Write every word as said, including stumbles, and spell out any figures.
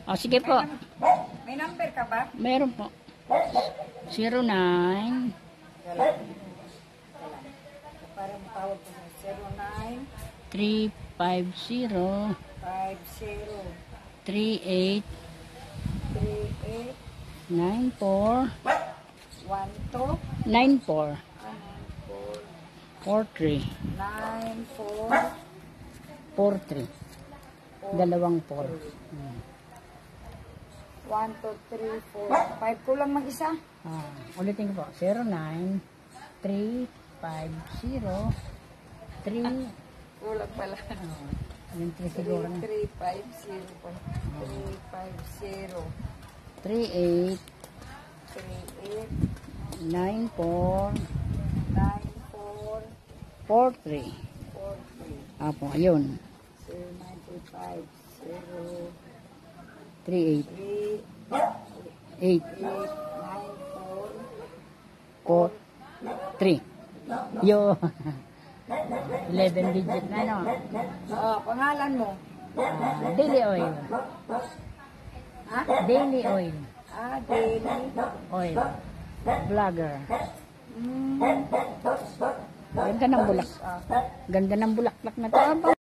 O, sige po. May number ka ba? Meron po. zero nine. Wala. Wala. Para matawag ko na. zero nine three five zero. five zero three eight. three eight nine four. one two nine four. nine four four three. nine four four three. Dalawang four. Hmm. one two three four five ko lang mag-isa. Ah, ulitin ko po. zero nine three five zero three. Kulang pala. Oh, yung three siguro na. three five zero three five zero three eight. three eight nine four. nine four four three. four three Apo, ayun. zero nine three five zero three eight. three eight. eight nine four four three. Yo. eleven digit na, no? Oh, pangalan mo? Ah, Daily Oil. Ha? Daily Oil. Ah, Daily Oil. Vlogger. Mm. Ganda ng bulak. Ah. Ganda ng bulaklak na to.